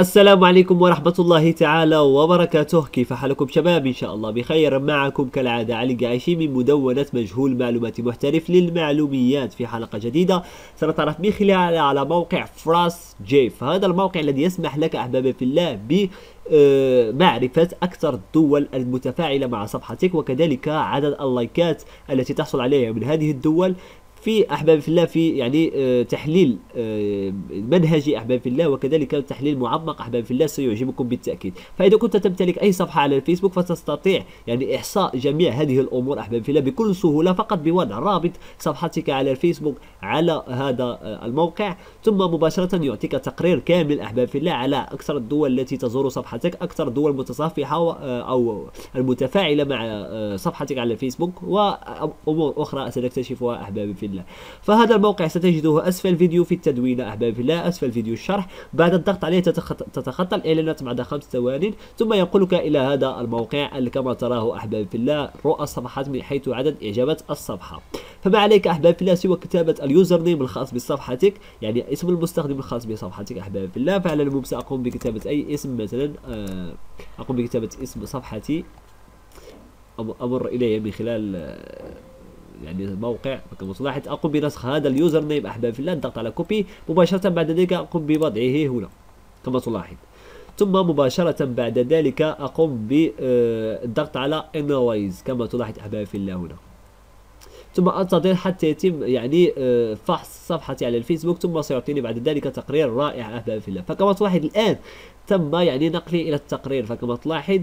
السلام عليكم ورحمة الله تعالى وبركاته. كيف حالكم شباب؟ إن شاء الله بخير. معكم كالعادة علي قعيشي من مدونة مجهول معلومات محترف للمعلوميات. في حلقة جديدة سنتعرف من خلالها على موقع فراس جيف. هذا الموقع الذي يسمح لك أحبابي في الله بمعرفة أكثر الدول المتفاعلة مع صفحتك، وكذلك عدد اللايكات التي تحصل عليها من هذه الدول. في احبابي في الله في تحليل منهجي احبابي في الله، وكذلك تحليل معمق احبابي في الله سيعجبكم بالتاكيد. فاذا كنت تمتلك اي صفحه على الفيسبوك فتستطيع احصاء جميع هذه الامور احبابي في الله بكل سهوله، فقط بوضع رابط صفحتك على الفيسبوك على هذا الموقع، ثم مباشره يعطيك تقرير كامل احبابي في الله على اكثر الدول التي تزور صفحتك، اكثر الدول المتصفحه او المتفاعله مع صفحتك على الفيسبوك، وامور اخرى سنكتشفها احبابي في الله. فهذا الموقع ستجده اسفل الفيديو في التدوينه احبابي في الله، اسفل فيديو الشرح. بعد الضغط عليه تتخطى الاعلانات بعد 5 ثوان، ثم ينقلك الى هذا الموقع كما تراه احبابي في الله، رؤى الصفحات من حيث عدد اعجابات الصفحه. فما عليك احبابي في الله سوى كتابه اليوزر نيم الخاص بصفحتك، اسم المستخدم الخاص بصفحتك احبابي في الله. فعلى المهم ساقوم بكتابه اي اسم، مثلا اقوم بكتابه اسم صفحتي امر اليه من خلال الموقع. كما تلاحظ اقوم بنسخ هذا اليوزر نيم احبابي في الله، الضغط على كوبي، مباشره بعد ذلك اقوم بوضعه هنا كما تلاحظ، ثم مباشره بعد ذلك اقوم بالضغط على انالايز كما تلاحظ احبابي في الله هنا، ثم انتظر حتى يتم فحص صفحتي على الفيسبوك، ثم سيعطيني بعد ذلك تقرير رائع احبابي في الله. فكما تلاحظ الان تم نقلي الى التقرير. فكما تلاحظ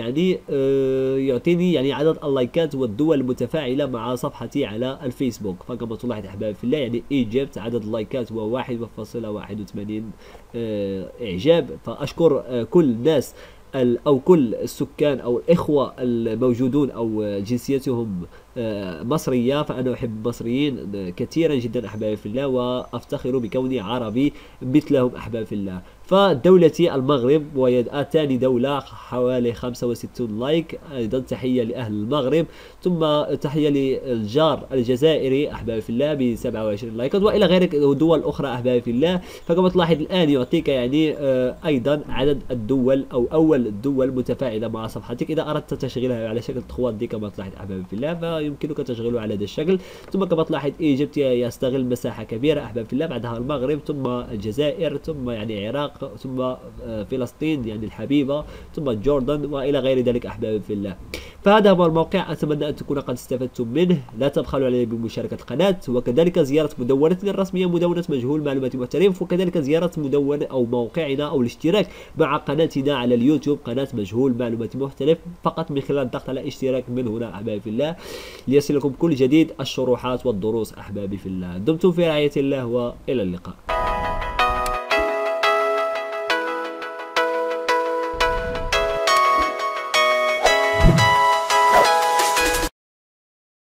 يعطيني عدد اللايكات والدول المتفاعله مع صفحتي على الفيسبوك. فكما تلاحظ احبابي في الله ايجيبت عدد اللايكات هو 1.81 اعجاب. فاشكر كل الناس او كل السكان او الاخوه الموجودون او جنسيتهم مصريه، فانا احب المصريين كثيرا جدا احبابي في الله، وافتخر بكوني عربي مثلهم احبابي في الله. فدولتي المغرب، وهي ثاني دولة حوالي 65 لايك. أيضا تحية لأهل المغرب، ثم تحية للجار الجزائري أحبابي في الله ب 27 لايكات، وإلى غير دول أخرى أحبابي في الله. فكما تلاحظ الآن يعطيك أيضا عدد الدول أو أول الدول متفاعلة مع صفحتك. إذا أردت تشغيلها على شكل تخوات دي كما تلاحظ أحبابي في الله، فيمكنك تشغيله على هذا الشكل. ثم كما تلاحظ إيجيبت يستغل مساحة كبيرة أحبابي في الله، بعدها المغرب، ثم الجزائر، ثم العراق، ثم فلسطين الحبيبة، ثم جوردن، والى غير ذلك احبابي في الله. فهذا هو الموقع، اتمنى ان تكونوا قد استفدتم منه. لا تبخلوا علي بمشاركة القناة، وكذلك زيارة مدونتنا الرسمية مدونة مجهول معلومات محترف، وكذلك زيارة مدونة او موقعنا او الاشتراك مع قناتنا على اليوتيوب، قناة مجهول معلومات محترف، فقط من خلال الضغط على اشتراك من هنا احبابي في الله، ليصلكم كل جديد الشروحات والدروس احبابي في الله. دمتم في رعاية الله والى اللقاء.